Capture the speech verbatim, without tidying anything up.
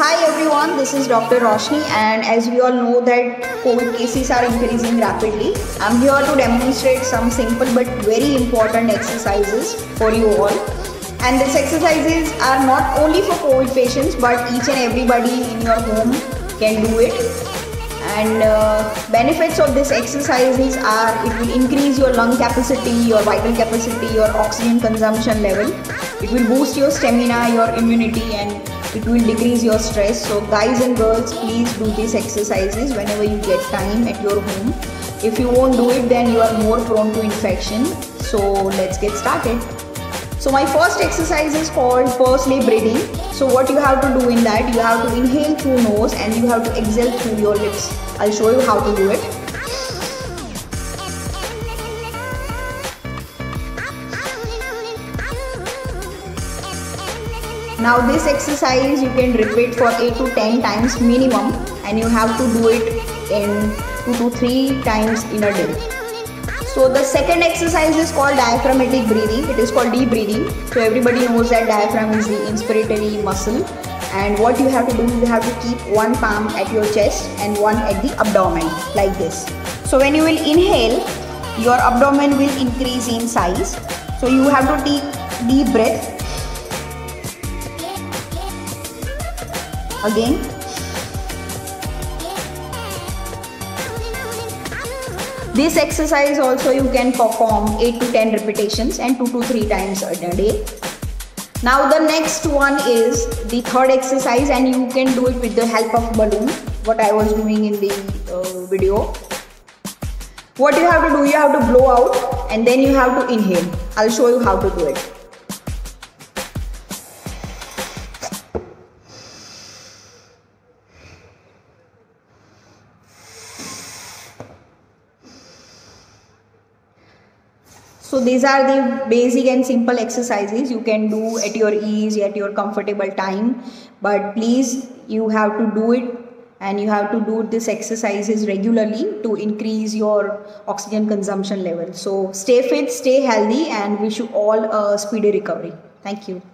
Hi everyone, this is Doctor Roshni, and as we all know that COVID cases are increasing rapidly, I'm here to demonstrate some simple but very important exercises for you all. And these exercises are not only for COVID patients but each and everybody in your home can do it. And uh, benefits of these exercises are it will increase your lung capacity, your vital capacity, your oxygen consumption level. It will boost your stamina, your immunity, and it will decrease your stress. So guys and girls, please do these exercises whenever you get time at your home. If you won't do it, then you are more prone to infection. So let's get started. So my first exercise is called pursed lip breathing. So what you have to do in that, you have to inhale through nose and you have to exhale through your lips. I'll show you how to do it. Now this exercise you can repeat for eight to ten times minimum, and you have to do it in two to three times in a day. So the second exercise is called diaphragmatic breathing. It is called deep breathing. So everybody knows that diaphragm is the inspiratory muscle, and what you have to do, you have to keep one palm at your chest and one at the abdomen like this. So when you will inhale, your abdomen will increase in size. So you have to take deep breath. Again. This exercise also you can perform eight to ten repetitions and two to three times a day. Now the next one is the third exercise, and you can do it with the help of balloon, what I was doing in the uh, video. What you have to do, you have to blow out and then you have to inhale. I'll show you how to do it. So these are the basic and simple exercises you can do at your ease, at your comfortable time. But please, you have to do it, and you have to do these exercises regularly to increase your oxygen consumption level. So stay fit, stay healthy, and wish you all a speedy recovery. Thank you.